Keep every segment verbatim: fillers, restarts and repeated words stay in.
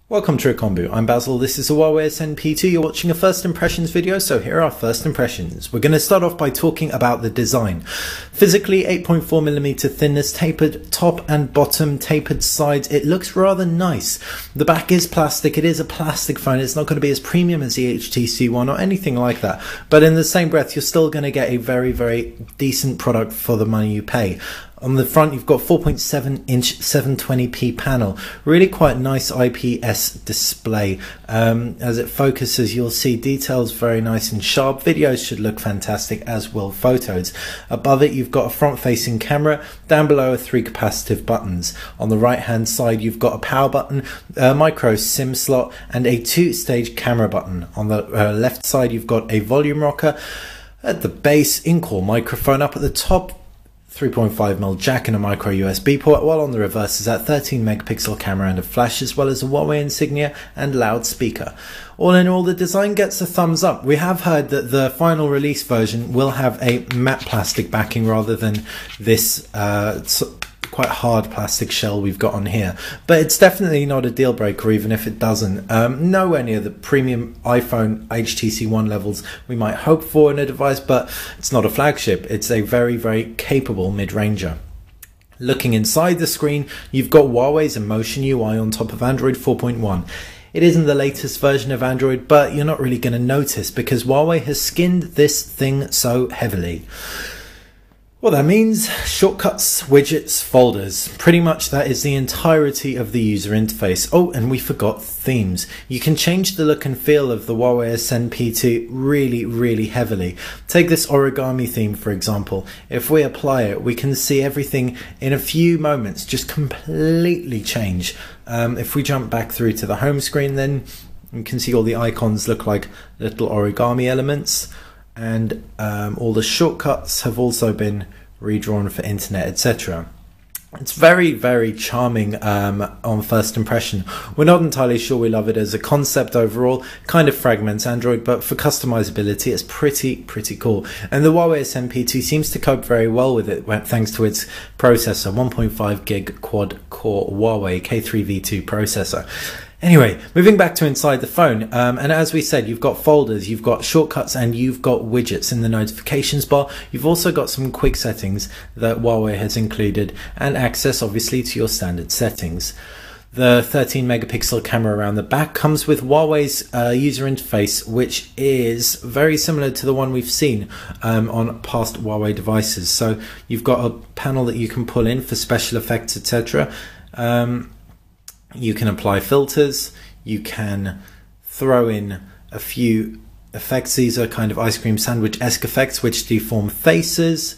Welcome to Combo. I'm Basil. This is a Huawei Ascend P two. You're watching a first impressions video, so here are our first impressions. We're going to start off by talking about the design. Physically, eight point four millimeter thickness, tapered top and bottom, tapered sides. It looks rather nice. The back is plastic. It is a plastic phone. It's not going to be as premium as the H T C One or anything like that. But in the same breath, you're still going to get a very, very decent product for the money you pay. On the front, you've got four point seven inch seven twenty p panel. Really quite nice I P S display. Um, as it focuses, you'll see details very nice and sharp. Videos should look fantastic, as will photos. Above it, you've got a front-facing camera. Down below are three capacitive buttons. On the right-hand side, you've got a power button, a micro SIM slot, and a two-stage camera button. On the uh, left side, you've got a volume rocker. At the base, in-core microphone. Up at the top, three point five millimeter jack and a micro U S B port, while on the reverse is that thirteen megapixel camera and a flash, as well as a Huawei insignia and loudspeaker. All in all, the design gets a thumbs up. We have heard that the final release version will have a matte plastic backing rather than this uh, quite hard plastic shell we've got on here, but it's definitely not a deal breaker even if it doesn't. Um, nowhere near the premium iPhone H T C One levels we might hope for in a device, but it's not a flagship. It's a very, very capable mid-ranger. Looking inside the screen, you've got Huawei's Emotion U I on top of Android four point one. It isn't the latest version of Android, but you're not really going to notice because Huawei has skinned this thing so heavily. What that means, shortcuts, widgets, folders. Pretty much that is the entirety of the user interface. Oh, and we forgot themes. You can change the look and feel of the Huawei Ascend P two really, really heavily. Take this origami theme, for example. If we apply it, we can see everything in a few moments just completely change. Um, if we jump back through to the home screen, then you can see all the icons look like little origami elements. And um, all the shortcuts have also been redrawn for internet, et cetera. It's very, very charming um, on first impression. We're not entirely sure we love it as a concept overall. Kind of fragments Android, but for customizability, it's pretty, pretty cool. And the Huawei Ascend P two seems to cope very well with it, thanks to its processor, one point five gig quad-core Huawei K three V two processor. Anyway, moving back to inside the phone, um, and as we said, you've got folders, you've got shortcuts, and you've got widgets in the notifications bar. You've also got some quick settings that Huawei has included, and access obviously to your standard settings. The thirteen megapixel camera around the back comes with Huawei's uh, user interface, which is very similar to the one we've seen um, on past Huawei devices. So you've got a panel that you can pull in for special effects, et cetera. Um, You can apply filters, you can throw in a few effects. These are kind of ice cream sandwich-esque effects which deform faces.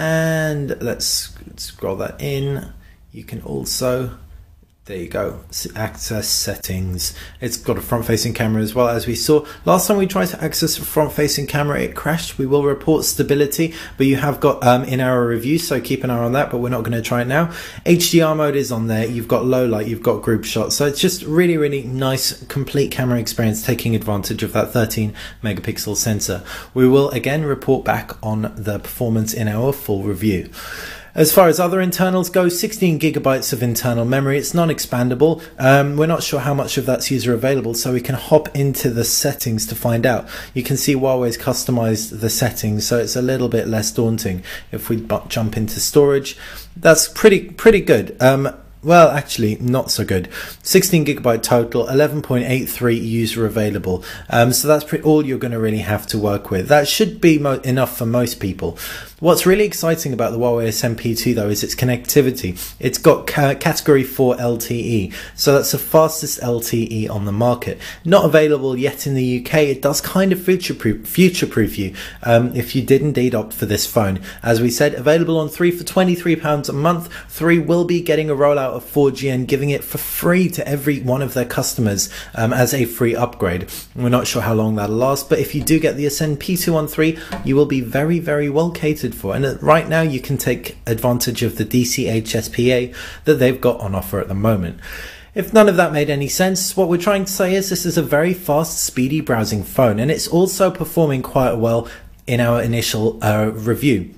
And let's scroll that in. You can also, there you go, access settings. It's got a front-facing camera as well, as we saw. Last time we tried to access a front-facing camera, it crashed. We will report stability, but you have got um, in our review, so keep an eye on that, but we're not going to try it now. H D R mode is on there. You've got low light, you've got group shots. So it's just really, really nice, complete camera experience, taking advantage of that thirteen megapixel sensor. We will again report back on the performance in our full review. As far as other internals go, sixteen gigabytes of internal memory. It's non-expandable. Um, we're not sure how much of that's user available, so we can hop into the settings to find out. You can see Huawei's customized the settings, so it's a little bit less daunting. If we jump into storage, that's pretty pretty good. Um, Well, actually, not so good. sixteen gigabyte total, eleven point eight three user available. Um, so that's pretty, all you're going to really have to work with. That should be mo enough for most people. What's really exciting about the Huawei Ascend P two though is its connectivity. It's got ca category four L T E, so that's the fastest L T E on the market. Not available yet in the U K. It does kind of future-proof future-proof you um, if you did indeed opt for this phone. As we said, available on three for twenty-three pounds a month. three will be getting a rollout of four G and giving it for free to every one of their customers um, as a free upgrade. We're not sure how long that'll last, but if you do get the Ascend P two on three, you will be very, very well catered for. And right now you can take advantage of the D C H S P A that they've got on offer at the moment. If none of that made any sense, what we're trying to say is this is a very fast, speedy browsing phone, and it's also performing quite well in our initial uh, review.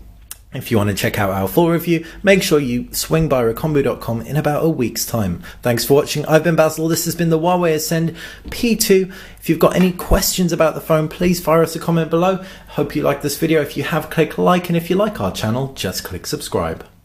If you want to check out our full review, make sure you swing by recombo dot com in about a week's time. Thanks for watching. I've been Basil. This has been the Huawei Ascend P two. If you've got any questions about the phone, please fire us a comment below. Hope you like this video. If you have, click like, and if you like our channel, just click subscribe.